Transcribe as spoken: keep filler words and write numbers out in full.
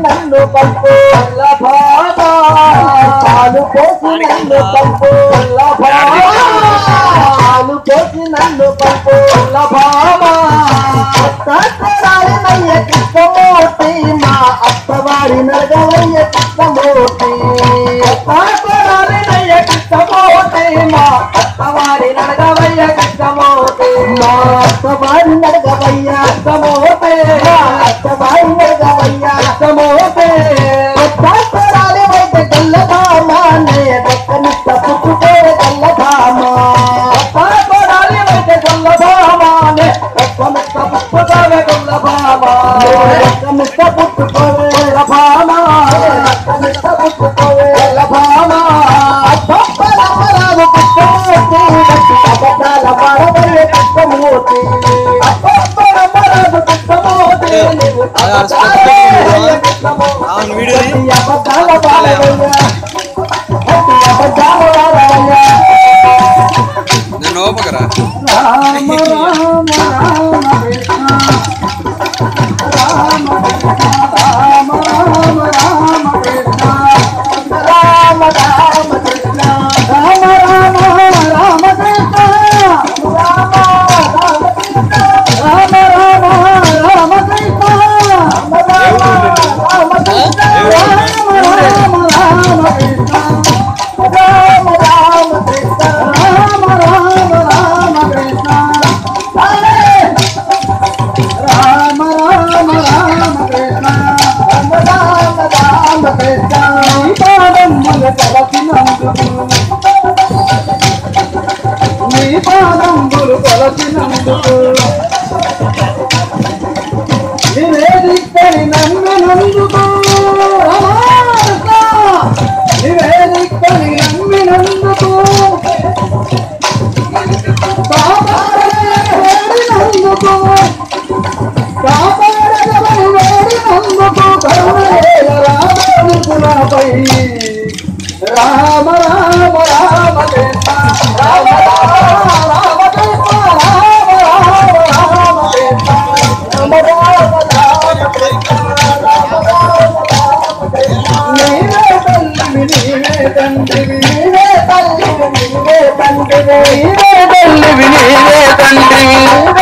నన్ను పంపు వల్లభామా పాలు పోసి నన్ను పంపు వల్లభామా పాలు పోసి నన్ను పంపు వల్లభామా అత్తవారినయ్య కృష్ణమూర్తి మా అత్తవారి నరగవయ్య కృష్ణమూర్తి అత్తవారినయ్య కృష్ణమూర్తి మా అత్తవారి నరగవయ్య కృష్ణమూర్తి మా అత్తవారి నరగవయ్య కృష్ణమూర్తి మా అత్తవారి నరగవయ్య కృష్ణమూర్తి అత్తవారి వైద్య గల్లభామా నే దక్కనిష్ట పుట్టుకోర గల్లభామా అత్తవారి వైద్య గల్లభామా నే దక్కనిష్ట పుట్టుకోర గల్లభామా దక్కనిష్ట పుట్టుకోర గల్లభామా దక్కనిష్ట పుట్టుకోర గల్లభామా అత్తపరమరావు కృష్ణమూర్తి గట్టి అబద్ధాల పాడవయ్య కృష్ణమూర్తి అత్తపరమరావు కృష్ణమూర్తి నీవు అబద్ధాల కృష్ణమూర్తి అబద్ధాల పాడవయ్య గట్టి అబద్ధాల పాడవయ్య నేను ఓపకరా రామ రామ రామ రామ రామ రామ కృష్ణ రామ రామ కృష్ణ రామ రామ రామ కృష్ణ రామ రామ రామ రామ కృష్ణ రామ రామ రామ కృష్ణ రామ రామ రామ కృష్ణ రామ రామ కృష్ణ రామ రామ రామ కృష్ణ రామ రామ రామ కృష్ణ రామ రామ రామ కృష్ణ నీ పాదంబులు కొలసినందుకు నివేదిక్కని నమ్మినందుకు నివేదిక్కని నమ్మినందుకు కాపాడనందుకు కాపాడగలని వేడినందుకు కరుణేల రామనుకులపై రామ రామ రామ కృష్ణ రామ రామ రామ కృష్ణ రామ రామ రామ కృష్ణ రామ రామ రామ కృష్ణ రామ రామ రామ కృష్ణ నీవే తల్లివి నీవే తండ్రివి నీవే తల్లివి నీవే తండ్రివి నీవే తల్లివి నీవే తండ్రివి